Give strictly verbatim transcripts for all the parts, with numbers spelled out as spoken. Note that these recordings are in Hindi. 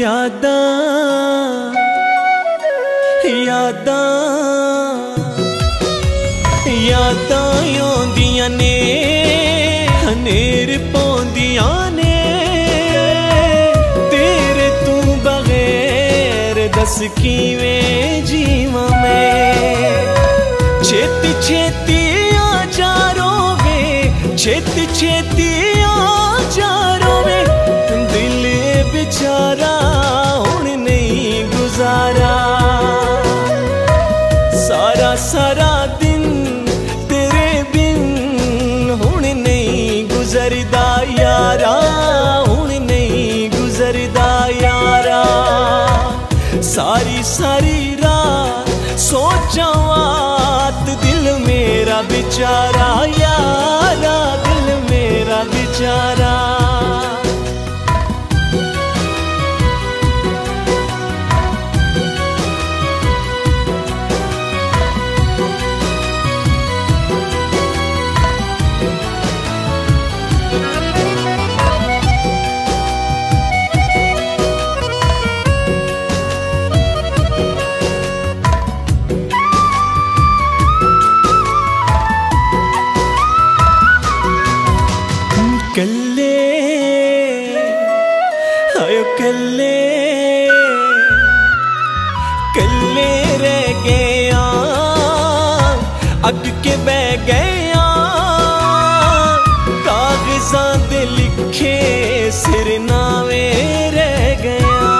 यादां यादां यादां आउंदियां ने हनेर पौंदियां ने तेरे तू बगैर दस किवें जीवां मैं। छेती छेती आ जा रोवे छेती छेती आ जा रोवे दिल बेचारा हुण नहीं गुजारा। सारा सारा दिन तेरे बिन हुण नहीं गुजरदा यारा हुण नहीं गुजरदा यारा। सारी सारी रात सोचा वात दिल मेरा बेचारा यारा दिल मेरा बेचारा। कल्ले आयो कल्ले कल्ले रह गया अग के बह गया कागजां दे लिखे सिरनावे रह गया।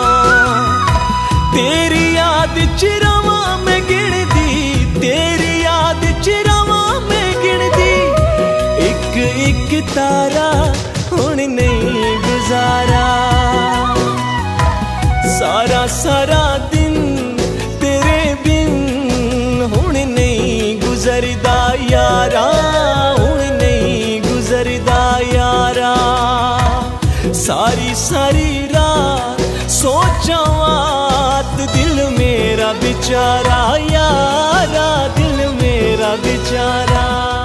तेरी याद च रवां मैं गिणदी तेरी याद च रवां मैं गिणदी एक एक तारा हुण नहीं गुजारा। सारा सारा दिन तेरे बिन हुण नहीं गुजरदा यारा हुण नहीं गुजरदा यारा। सारी सारी रात सोचा वात दिल मेरा बेचारा यारा दिल मेरा बेचारा।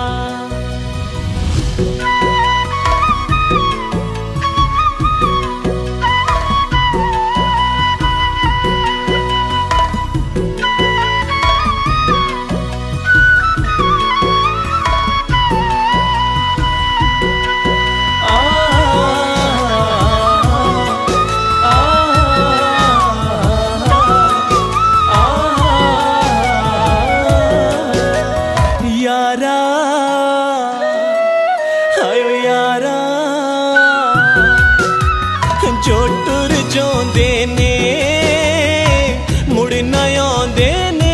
जो टुर जांदे ने मुड़ ना आउंदे ने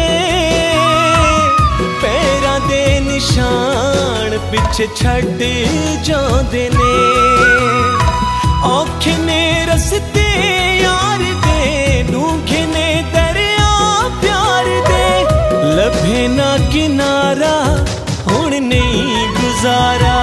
पैरां दे निशान पिछे छड्ड जांदे ने। औखे ने रस्ते यार दे डूंघे ने दरिया प्यार दे लभे ना किनारा हुण नहीं गुजारा।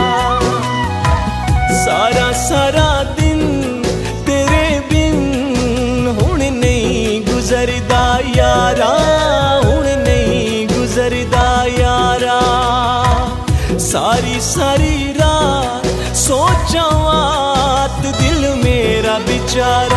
सारा सारा दिन तेरे बिन हुण नहीं गुजरदा यारा हुण नहीं गुजरदा यारा। सारी सारी रात सोचा वात दिल मेरा बेचारा